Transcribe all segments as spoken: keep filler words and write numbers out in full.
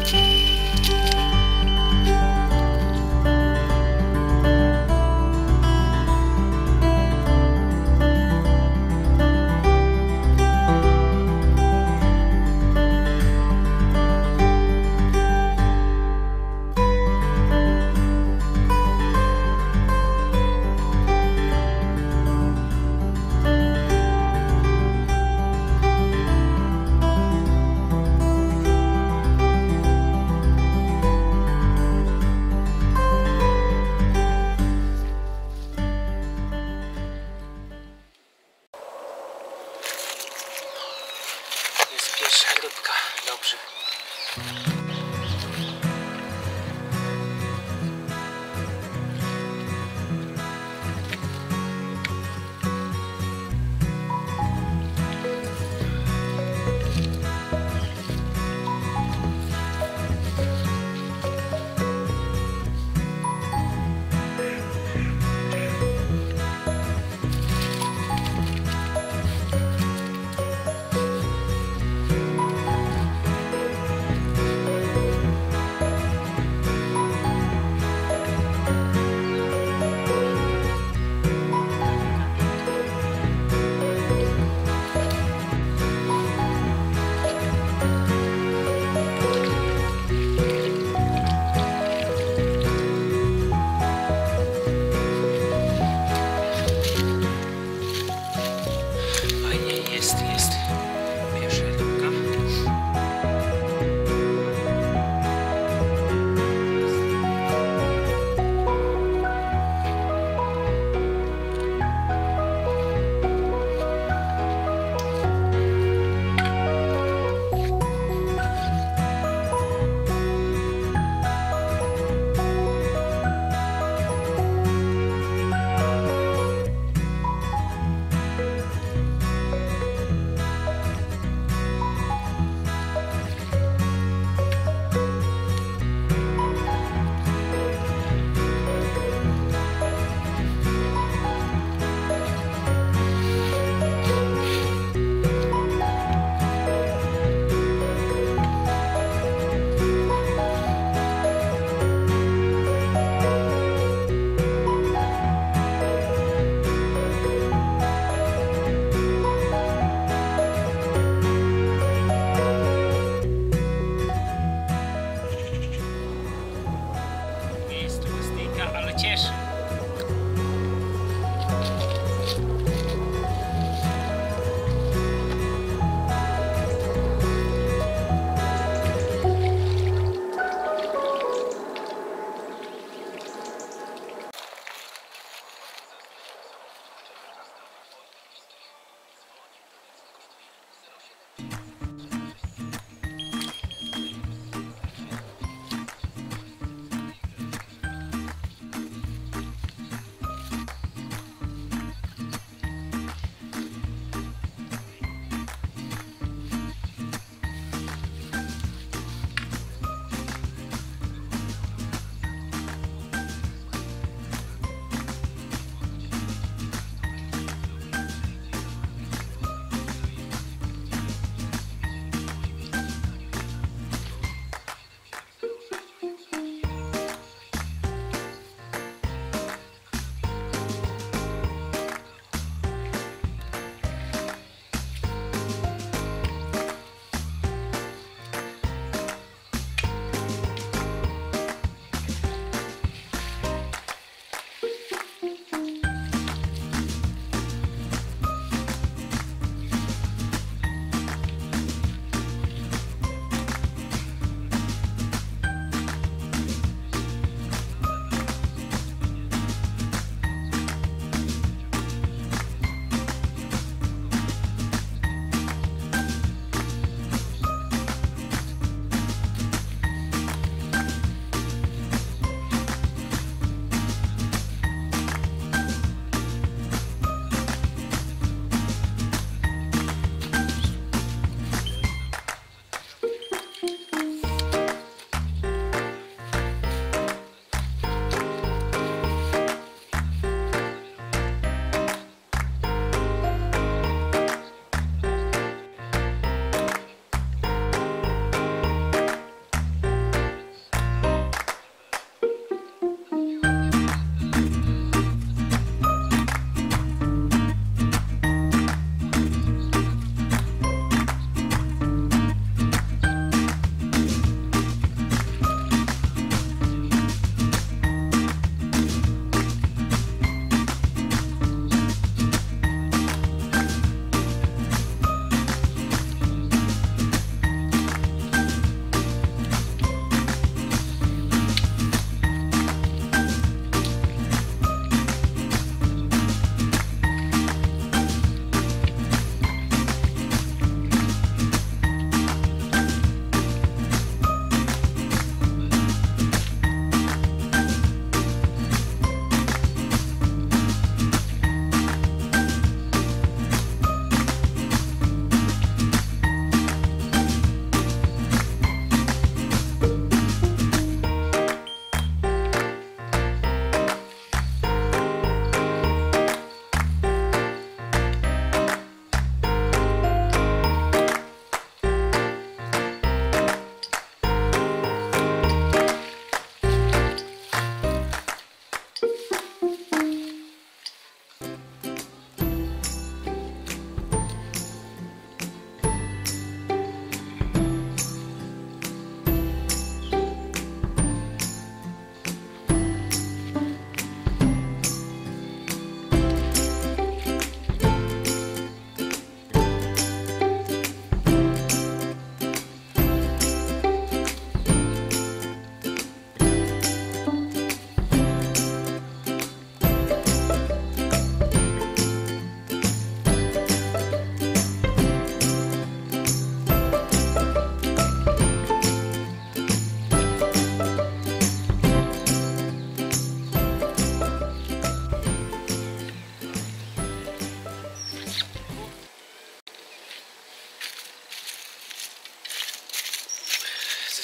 Pierwsza rybka, dobrze.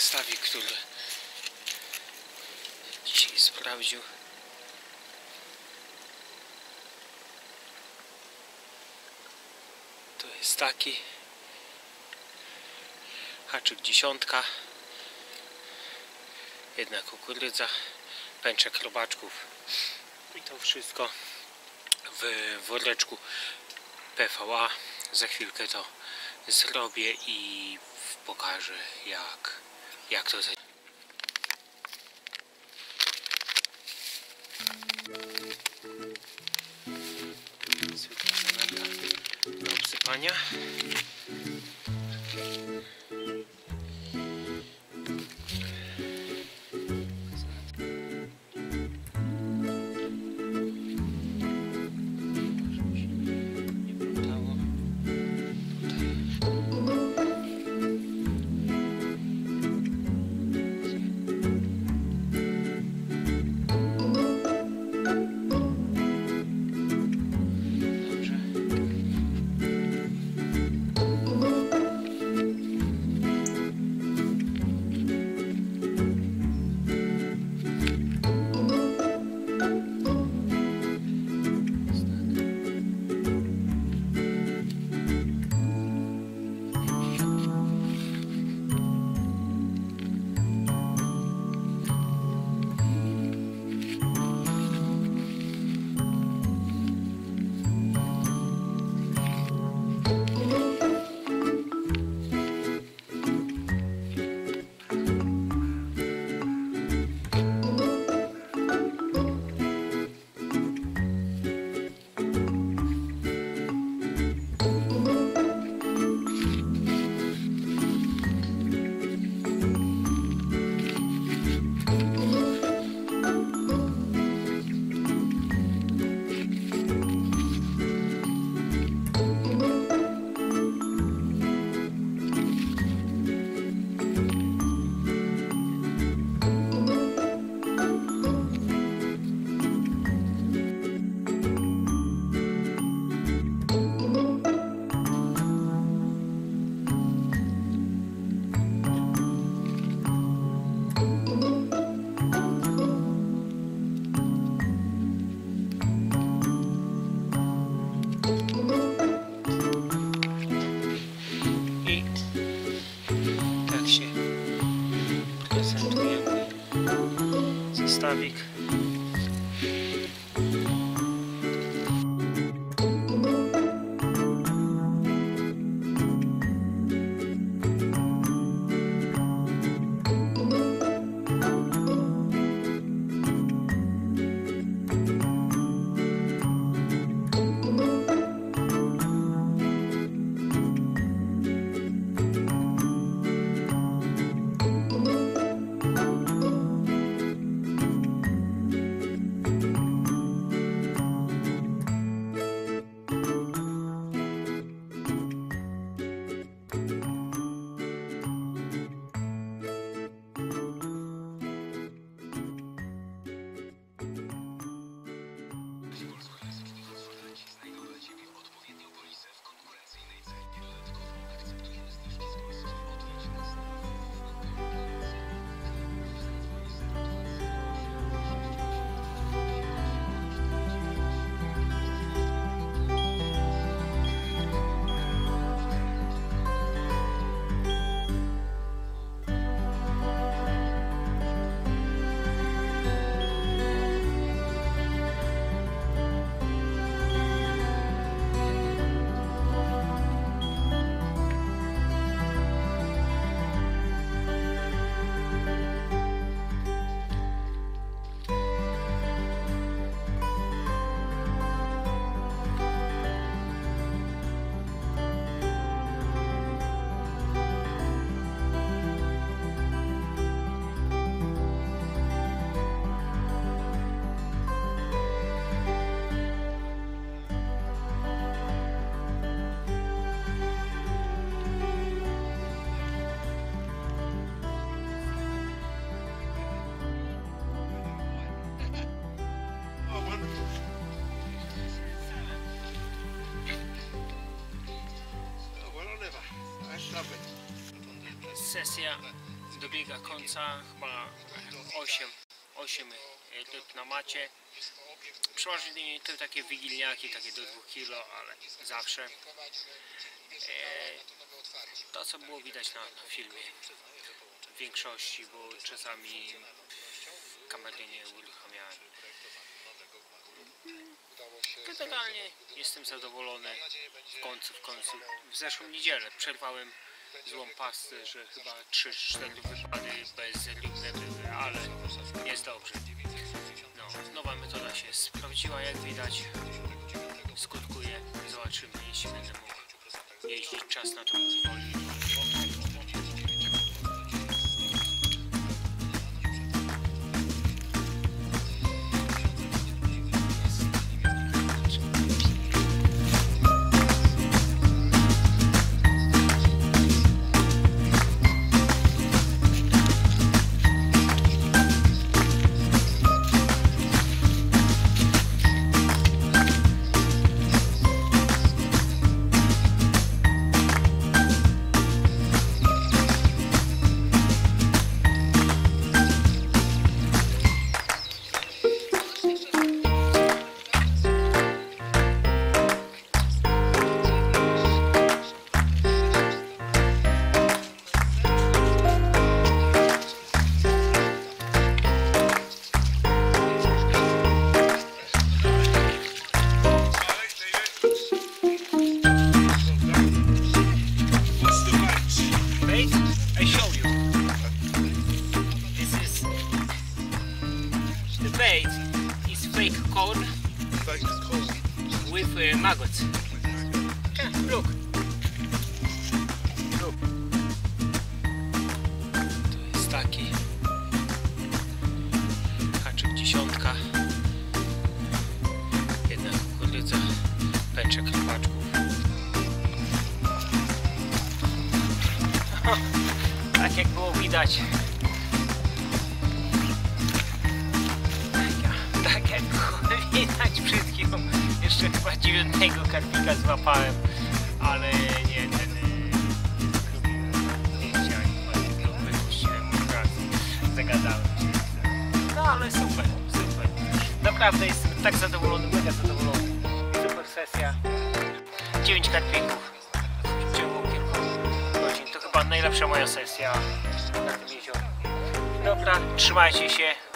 zestawik, który dzisiaj sprawdził. To jest taki haczyk dziesiątka, jedna kukurydza, pęczek robaczków i to wszystko w woreczku P V A. Za chwilkę to zrobię i pokażę jak, jak to zadziała. Zwykła zanęta do obsypania. Zestawik. Sesja dobiega końca, chyba osiem ryb na macie. Przeważnie to takie wigilniaki, takie do dwóch kilo, ale zawsze. To co było widać na, na filmie w większości, bo czasami kamery nie uruchamiałem. Generalnie jestem zadowolony. W końcu, w końcu w zeszłą niedzielę przerwałem złą pastę, że chyba trzy cztery wypady bez rybne były, ale jest dobrze. No, nowa metoda się sprawdziła, jak widać. Skutkuje. Zobaczymy, jeśli będę mógł jeździć, czas na to pozwoli. I show you. This is the bait is fake corn, Fake corn with uh, maggots. Okay, look. Look. To jest taki haczyk dziesiątka. Jedna kukurydza, pęczek robaczków. Tak jak było widać, tak jak było widać przed chwilą, jeszcze chyba dziewiątego karpika złapałem, ale nie, ten zdjęcia i go wypuściłem od razu, zagadałem się. No ale super, super, naprawdę jestem tak zadowolony, mega zadowolony, super sesja, dziewięć karpików w ciągu kilku godzin, to chyba najlepsza moja sesja na tym jeziorze. Dobra, trzymajcie się.